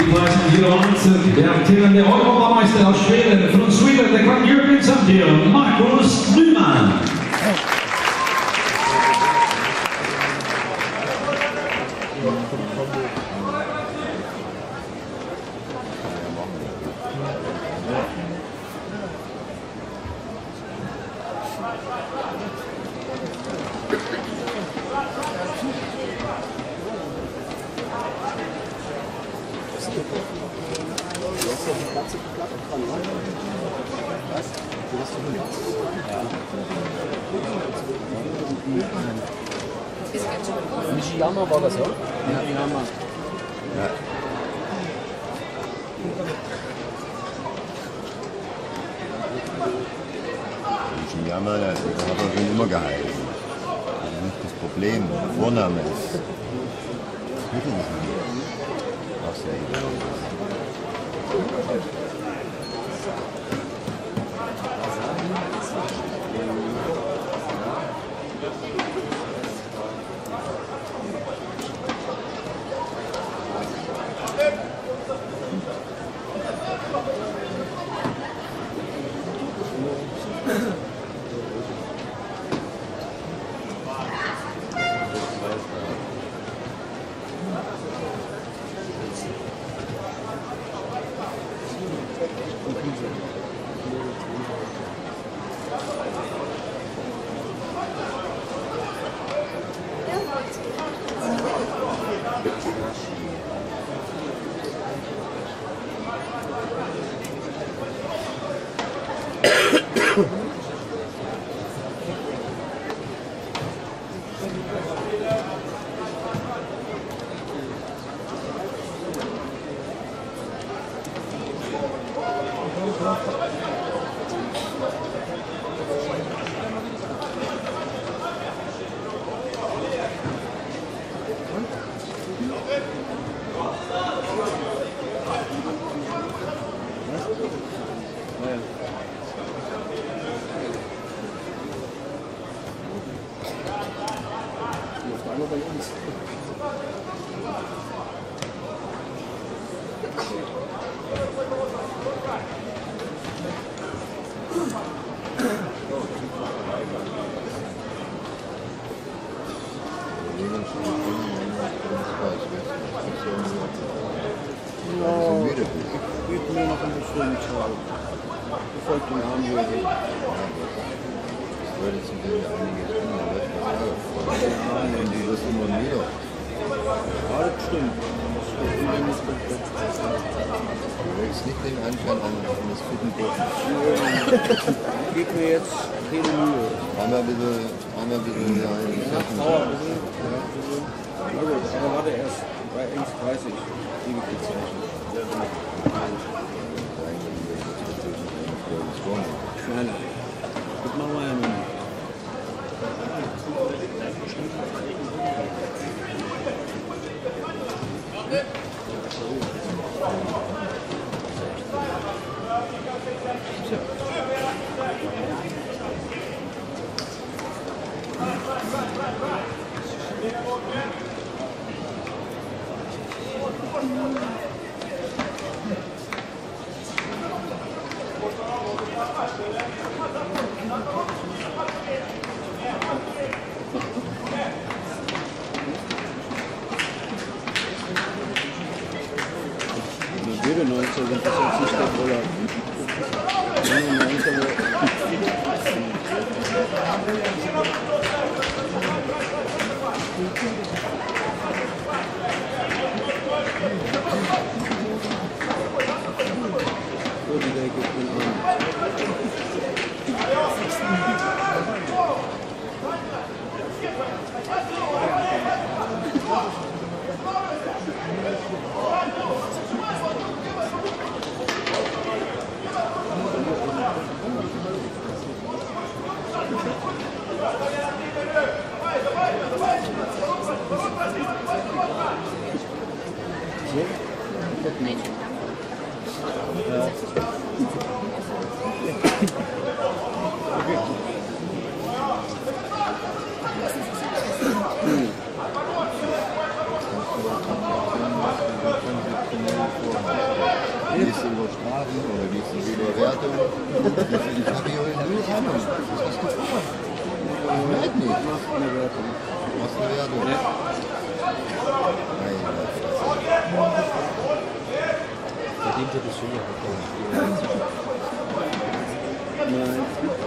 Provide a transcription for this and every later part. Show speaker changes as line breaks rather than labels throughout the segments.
preisen hier an der amtierende Europameister aus Schweden, von Sweden, der Grand European Champion, Markus Nyman.
Nishiyama war das, ja? Ja, Nishiyama. Ja.
Nishiyama, der hat er schon immer gehalten. Das ist nicht das Problem. Der Vorname ist. Das Mittel ist nicht. Auch sehr egal.
Geht mir jetzt keine Mühe.
Einmal ein bisschen, ja.
Na gut, aber warte erst bei 1,30 liege ich jetzt Nein, das machen wir ja noch nicht. Würde 19 sind das jetzt nicht der Roller.
Gehst du über Strafen oder gehst du über Wertung? Ich habe hier null Ahnung. Was hast du vor? Ich weiß nicht. Du machst eine Wertung. Du machst eine Wertung? Ja. Meine Fresse.
Verdient ihr das schon noch? Nein.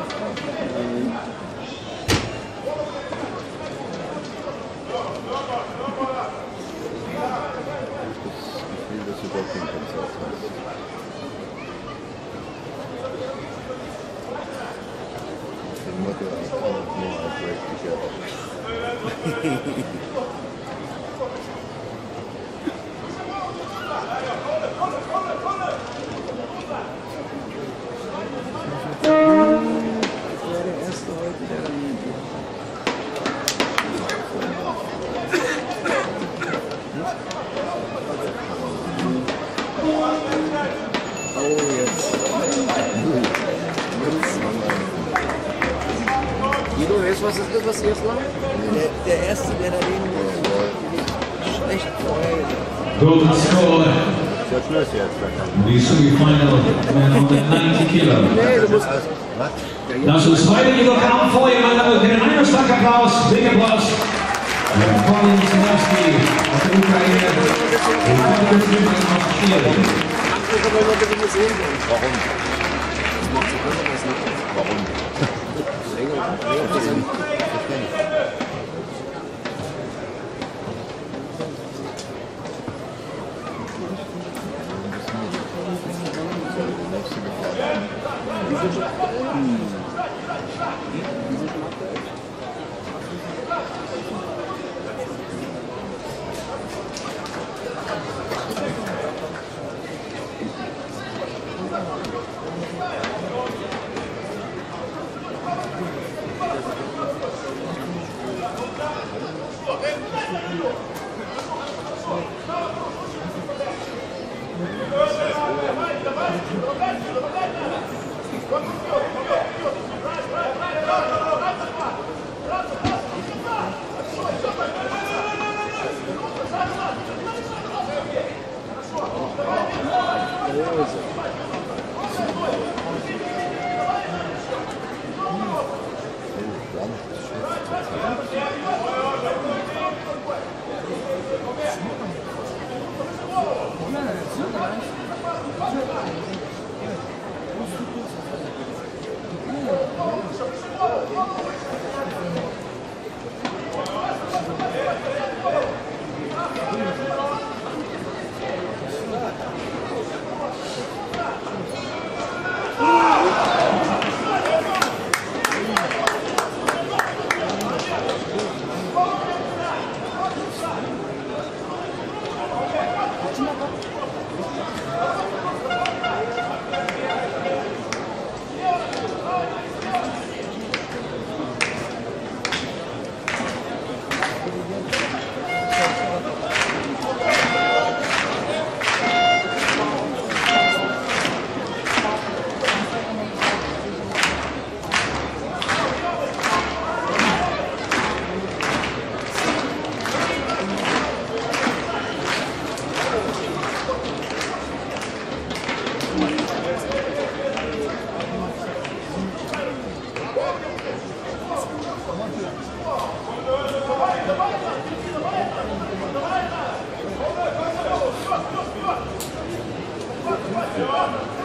Ich will, dass du dort den Konzert hast. Den Motto, I cannot more, I break together.
Guido, weißt du, was das ist, was jetzt noch? Der Erste, der daneben schlecht vorher.
Golden score.
Ja, Schluss jetzt.
Die semi-final man on the 90 kilo.
Nee, du musst.
Was?
Das ist das zweite Kilogramm vor ihr, meine Damen und Herren. Einen starken Applaus, big Applaus. Colin Sinowski aus der Ukraine.
Warum? Warum?
Thank you.